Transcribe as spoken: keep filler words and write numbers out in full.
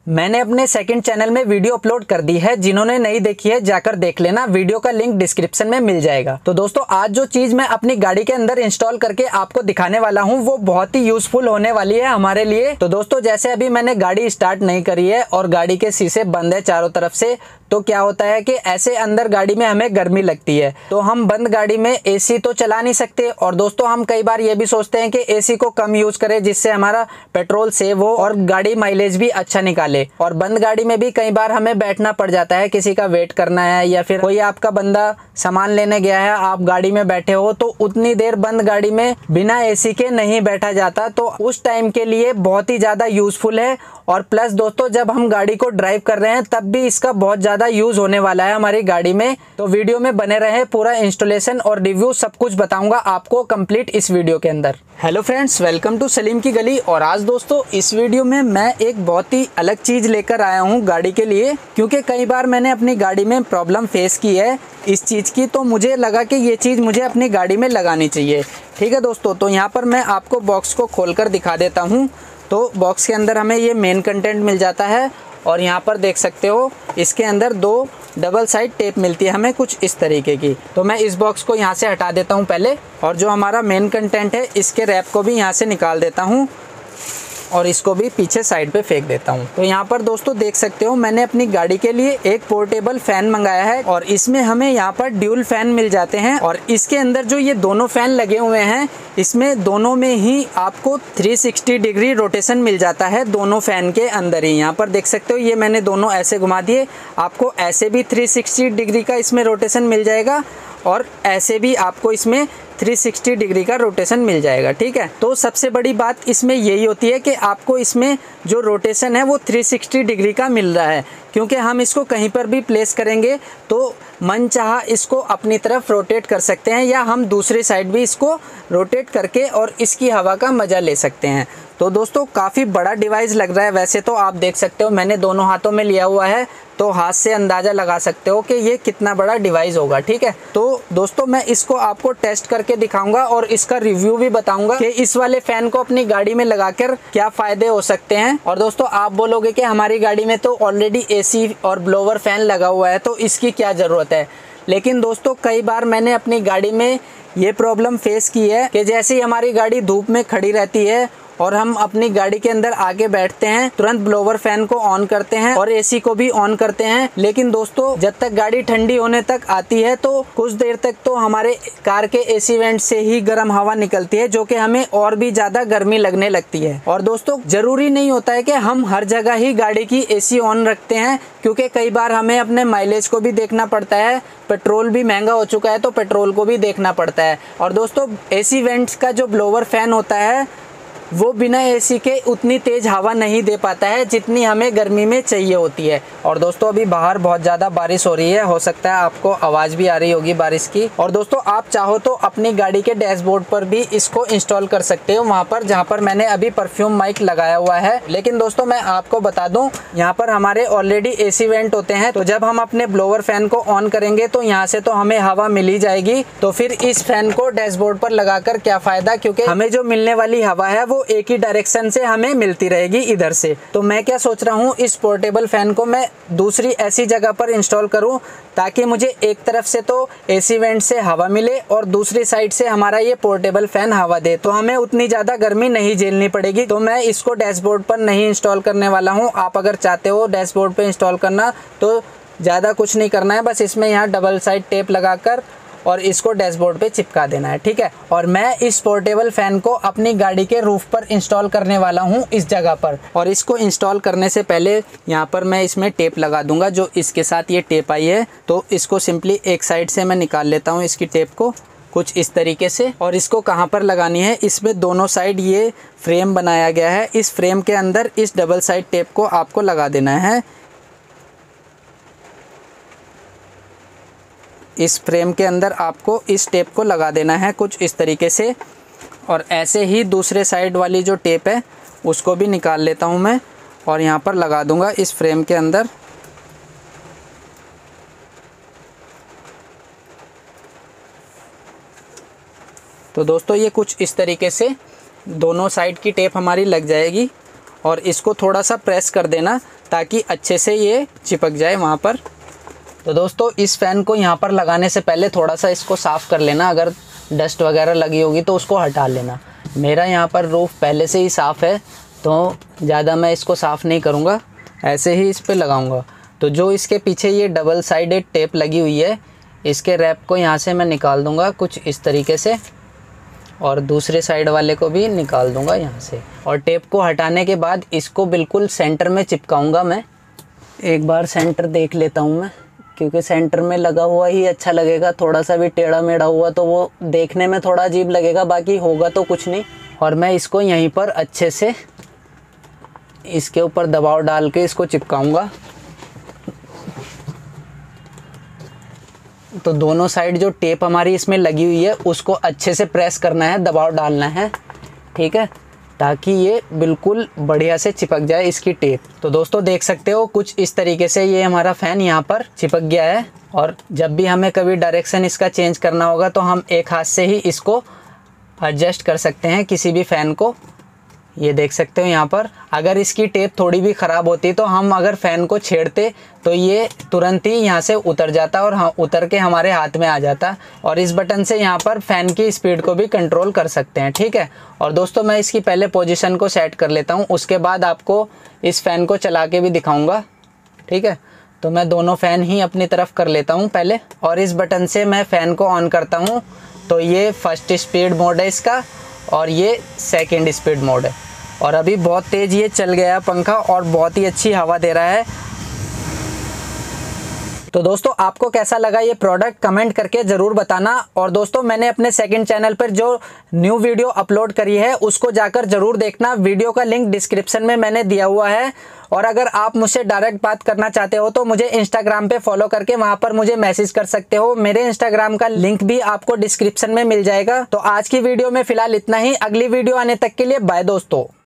मैंने अपने second channel में वीडियो अपलोड कर दी है, जिन्होंने नहीं देखी है जाकर देख लेना, वीडियो का लिंक डिस्क्रिप्शन में मिल जाएगा। तो दोस्तों आज जो चीज़ मैं अपनी गाड़ी के अंदर इंस्टॉल करके आपको दिखाने वाला हूँ वो बहुत ही यूजफुल होने वाली है हमारे लिए। तो दोस्तों जैसे अभी मैंने गाड़ी स्टार्ट नहीं करी है और गाड़ी के शीशे बंद है चारों तरफ से, तो क्या होता है कि ऐसे अंदर गाड़ी में हमें गर्मी लगती है, तो हम बंद गाड़ी में एसी तो चला नहीं सकते। और दोस्तों हम कई बार ये भी सोचते हैं कि एसी को कम यूज करें जिससे हमारा पेट्रोल सेव हो और गाड़ी माइलेज भी अच्छा निकाले। और बंद गाड़ी में भी कई बार हमें बैठना पड़ जाता है, किसी का वेट करना है या फिर कोई आपका बंदा सामान लेने गया है, आप गाड़ी में बैठे हो, तो उतनी देर बंद गाड़ी में बिना एसी के नहीं बैठा जाता। तो उस टाइम के लिए बहुत ही ज़्यादा यूजफुल है। और प्लस दोस्तों जब हम गाड़ी को ड्राइव कर रहे हैं तब भी इसका बहुत ज़्यादा यूज होने वाला है हमारी गाड़ी में। तो वीडियो में बने रहे, पूरा इंस्टॉलेशन और रिव्यू सब कुछ बताऊंगा आपको कंप्लीट इस वीडियो के अंदर। Hello friends, welcome to Salim की गली। और आज दोस्तों इस वीडियो में मैं एक बहुत ही अलग चीज़ लेकर आया हूँ गाड़ी के लिए, क्योंकि कई बार मैंने अपनी गाड़ी में प्रॉब्लम फेस की है इस चीज़ की, तो मुझे लगा कि ये चीज़ मुझे अपनी गाड़ी में लगानी चाहिए। ठीक है दोस्तों, तो यहाँ पर मैं आपको बॉक्स को खोल कर दिखा देता हूँ। तो बॉक्स के अंदर हमें ये मेन कंटेंट मिल जाता है और यहाँ पर देख सकते हो इसके अंदर दो डबल साइड टेप मिलती है हमें कुछ इस तरीके की। तो मैं इस बॉक्स को यहाँ से हटा देता हूँ पहले, और जो हमारा मेन कंटेंट है इसके रैप को भी यहाँ से निकाल देता हूँ और इसको भी पीछे साइड पे फेंक देता हूँ। तो यहाँ पर दोस्तों देख सकते हो मैंने अपनी गाड़ी के लिए एक पोर्टेबल फैन मंगाया है और इसमें हमें यहाँ पर ड्यूल फैन मिल जाते हैं। और इसके अंदर जो ये दोनों फैन लगे हुए हैं इसमें दोनों में ही आपको तीन सौ साठ डिग्री रोटेशन मिल जाता है, दोनों फैन के अंदर ही। यहाँ पर देख सकते हो ये मैंने दोनों ऐसे घुमा दिए, आपको ऐसे भी तीन सौ साठ डिग्री का इसमें रोटेशन मिल जाएगा और ऐसे भी आपको इसमें तीन सौ साठ डिग्री का रोटेशन मिल जाएगा। ठीक है, तो सबसे बड़ी बात इसमें यही होती है कि आपको इसमें जो रोटेशन है वो तीन सौ साठ डिग्री का मिल रहा है, क्योंकि हम इसको कहीं पर भी प्लेस करेंगे तो मन चाहा इसको अपनी तरफ रोटेट कर सकते हैं, या हम दूसरी साइड भी इसको रोटेट करके और इसकी हवा का मज़ा ले सकते हैं। तो दोस्तों काफ़ी बड़ा डिवाइस लग रहा है, वैसे तो आप देख सकते हो मैंने दोनों हाथों में लिया हुआ है, तो हाथ से अंदाज़ा लगा सकते हो कि ये कितना बड़ा डिवाइस होगा। ठीक है, तो दोस्तों मैं इसको आपको टेस्ट करके दिखाऊंगा और इसका रिव्यू भी बताऊंगा कि इस वाले फ़ैन को अपनी गाड़ी में लगाकर क्या फ़ायदे हो सकते हैं। और दोस्तों आप बोलोगे कि हमारी गाड़ी में तो ऑलरेडी एसी और ब्लोवर फ़ैन लगा हुआ है तो इसकी क्या ज़रूरत है। लेकिन दोस्तों कई बार मैंने अपनी गाड़ी में ये प्रॉब्लम फेस की है कि जैसे ही हमारी गाड़ी धूप में खड़ी रहती है और हम अपनी गाड़ी के अंदर आगे बैठते हैं, तुरंत ब्लोवर फैन को ऑन करते हैं और एसी को भी ऑन करते हैं, लेकिन दोस्तों जब तक गाड़ी ठंडी होने तक आती है तो कुछ देर तक तो हमारे कार के एसी वेंट से ही गर्म हवा निकलती है, जो कि हमें और भी ज़्यादा गर्मी लगने लगती है। और दोस्तों ज़रूरी नहीं होता है कि हम हर जगह ही गाड़ी की एसी ऑन रखते हैं, क्योंकि कई बार हमें अपने माइलेज को भी देखना पड़ता है, पेट्रोल भी महंगा हो चुका है तो पेट्रोल को भी देखना पड़ता है। और दोस्तों एसी वेंट्स का जो ब्लोवर फैन होता है वो बिना एसी के उतनी तेज़ हवा नहीं दे पाता है जितनी हमें गर्मी में चाहिए होती है। और दोस्तों अभी बाहर बहुत ज़्यादा बारिश हो रही है, हो सकता है आपको आवाज़ भी आ रही होगी बारिश की। और दोस्तों आप चाहो तो अपनी गाड़ी के डैशबोर्ड पर भी इसको इंस्टॉल कर सकते हो, वहाँ पर जहाँ पर मैंने अभी परफ्यूम माइक लगाया हुआ है। लेकिन दोस्तों मैं आपको बता दूँ, यहाँ पर हमारे ऑलरेडी एसी वेंट होते हैं, तो जब हम अपने ब्लोवर फैन को ऑन करेंगे तो यहाँ से तो हमें हवा मिल ही जाएगी, तो फिर इस फैन को डैशबोर्ड पर लगाकर क्या फ़ायदा, क्योंकि हमें जो मिलने वाली हवा है वो एक ही डायरेक्शन से हमें मिलती रहेगी इधर से। तो मैं क्या सोच रहा हूँ, इस पोर्टेबल फैन को मैं दूसरी ऐसी जगह पर इंस्टॉल करूँ ताकि मुझे एक तरफ से तो एसी वेंट से हवा मिले और दूसरी साइड से हमारा ये पोर्टेबल फैन हवा दे, तो हमें उतनी ज़्यादा गर्मी नहीं झेलनी पड़ेगी। तो मैं इसको डैशबोर्ड पर नहीं इंस्टॉल करने वाला हूँ। आप अगर चाहते हो डैशबोर्ड पर इंस्टॉल करना तो ज़्यादा कुछ नहीं करना है, बस इसमें यहाँ डबल साइड टेप लगाकर और इसको डैशबोर्ड पे चिपका देना है। ठीक है, और मैं इस पोर्टेबल फैन को अपनी गाड़ी के रूफ पर इंस्टॉल करने वाला हूँ इस जगह पर। और इसको इंस्टॉल करने से पहले यहाँ पर मैं इसमें टेप लगा दूंगा, जो इसके साथ ये टेप आई है, तो इसको सिंपली एक साइड से मैं निकाल लेता हूँ इसकी टेप को कुछ इस तरीके से। और इसको कहाँ पर लगानी है, इसमें दोनों साइड ये फ्रेम बनाया गया है, इस फ्रेम के अंदर इस डबल साइड टेप को आपको लगा देना है। इस फ्रेम के अंदर आपको इस टेप को लगा देना है कुछ इस तरीके से, और ऐसे ही दूसरे साइड वाली जो टेप है उसको भी निकाल लेता हूँ मैं और यहाँ पर लगा दूँगा इस फ्रेम के अंदर। तो दोस्तों ये कुछ इस तरीके से दोनों साइड की टेप हमारी लग जाएगी और इसको थोड़ा सा प्रेस कर देना ताकि अच्छे से ये चिपक जाए वहाँ पर। तो दोस्तों इस फ़ैन को यहाँ पर लगाने से पहले थोड़ा सा इसको साफ़ कर लेना, अगर डस्ट वगैरह लगी होगी तो उसको हटा लेना। मेरा यहाँ पर रूफ़ पहले से ही साफ़ है तो ज़्यादा मैं इसको साफ़ नहीं करूँगा, ऐसे ही इस पर लगाऊँगा। तो जो इसके पीछे ये डबल साइडेड टेप लगी हुई है, इसके रैप को यहाँ से मैं निकाल दूँगा कुछ इस तरीके से, और दूसरे साइड वाले को भी निकाल दूँगा यहाँ से। और टेप को हटाने के बाद इसको बिल्कुल सेंटर में चिपकाऊँगा मैं। एक बार सेंटर देख लेता हूँ मैं, क्योंकि सेंटर में लगा हुआ ही अच्छा लगेगा। थोड़ा सा भी टेढ़ा मेढ़ा हुआ तो वो देखने में थोड़ा अजीब लगेगा, बाकी होगा तो कुछ नहीं। और मैं इसको यहीं पर अच्छे से इसके ऊपर दबाव डाल के इसको चिपकाऊंगा। तो दोनों साइड जो टेप हमारी इसमें लगी हुई है उसको अच्छे से प्रेस करना है, दबाव डालना है, ठीक है, ताकि ये बिल्कुल बढ़िया से चिपक जाए इसकी टेप। तो दोस्तों देख सकते हो कुछ इस तरीके से ये हमारा फ़ैन यहाँ पर चिपक गया है। और जब भी हमें कभी डायरेक्शन इसका चेंज करना होगा तो हम एक हाथ से ही इसको एडजस्ट कर सकते हैं किसी भी फ़ैन को। ये देख सकते हो यहाँ पर, अगर इसकी टेप थोड़ी भी ख़राब होती तो हम अगर फ़ैन को छेड़ते तो ये तुरंत ही यहाँ से उतर जाता और हाँ उतर के हमारे हाथ में आ जाता। और इस बटन से यहाँ पर फ़ैन की स्पीड को भी कंट्रोल कर सकते हैं, ठीक है। और दोस्तों मैं इसकी पहले पोजीशन को सेट कर लेता हूँ, उसके बाद आपको इस फ़ैन को चला के भी दिखाऊँगा, ठीक है। तो मैं दोनों फ़ैन ही अपनी तरफ कर लेता हूँ पहले, और इस बटन से मैं फ़ैन को ऑन करता हूँ। तो ये फर्स्ट स्पीड मोड है इसका, और ये सेकंड स्पीड मोड है। और अभी बहुत तेज़ ये चल गया पंखा और बहुत ही अच्छी हवा दे रहा है। तो दोस्तों आपको कैसा लगा ये प्रोडक्ट कमेंट करके ज़रूर बताना। और दोस्तों मैंने अपने सेकंड चैनल पर जो न्यू वीडियो अपलोड करी है उसको जाकर ज़रूर देखना, वीडियो का लिंक डिस्क्रिप्शन में मैंने दिया हुआ है। और अगर आप मुझसे डायरेक्ट बात करना चाहते हो तो मुझे इंस्टाग्राम पे फॉलो करके वहाँ पर मुझे मैसेज कर सकते हो। मेरे इंस्टाग्राम का लिंक भी आपको डिस्क्रिप्शन में मिल जाएगा। तो आज की वीडियो में फ़िलहाल इतना ही, अगली वीडियो आने तक के लिए बाय दोस्तों।